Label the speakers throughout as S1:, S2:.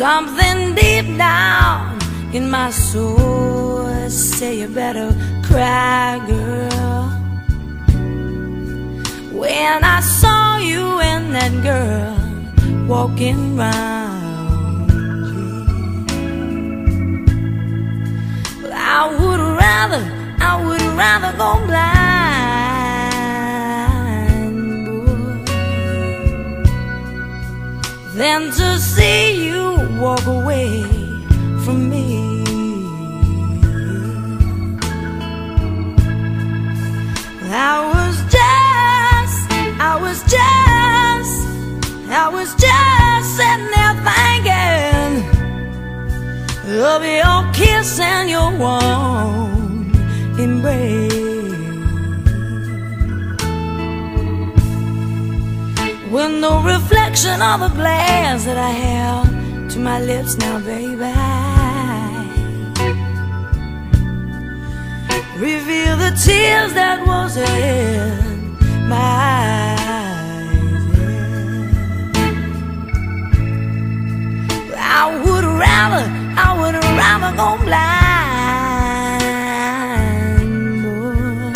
S1: Something deep down in my soul say you better cry, girl. When I saw you and that girl walking round, but I would rather go blind, boy, than to see you walk away from me. I was just sitting there thinking of your kiss and your warm embrace, with no reflection of the glass that I held to my lips now, baby, reveal the tears that was in my eyes. I would rather go blind, boy,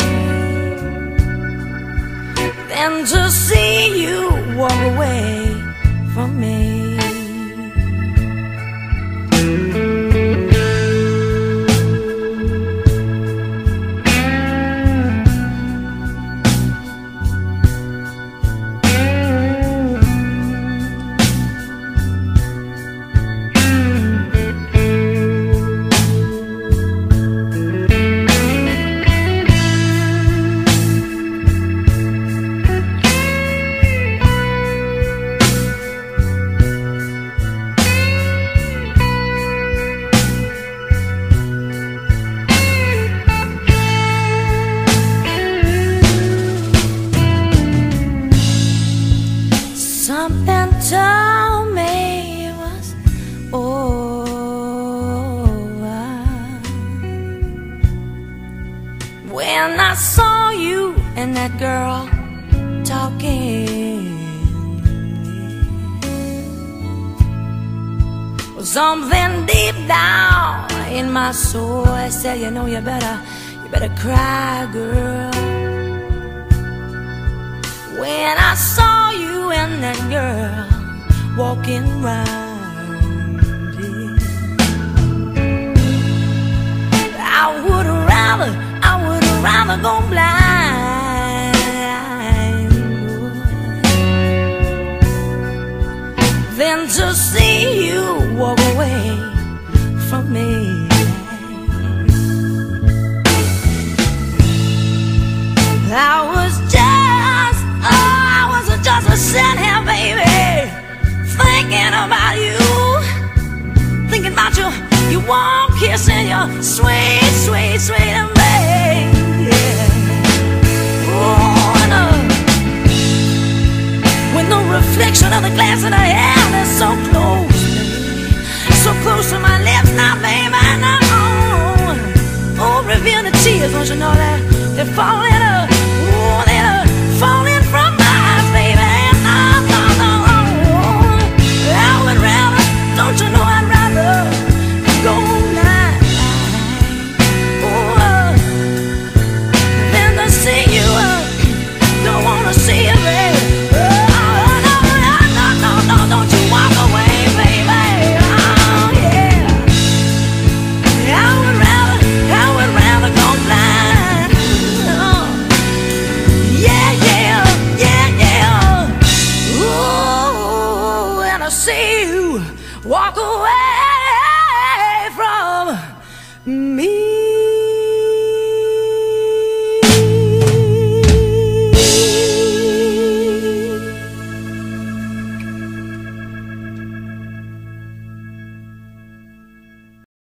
S1: than to see you walk away from me. Something told me it was over when I saw you and that girl talking. Something deep down in my soul I said, you know, you better cry, girl. When I saw you and that girl walking round, I would rather go blind, than to see you walk away from me. I was just sitting here, baby, thinking about you, thinking about your warm kiss and your sweet, sweet, sweet embrace. Oh, with no reflection of the glass that I had, that's so close.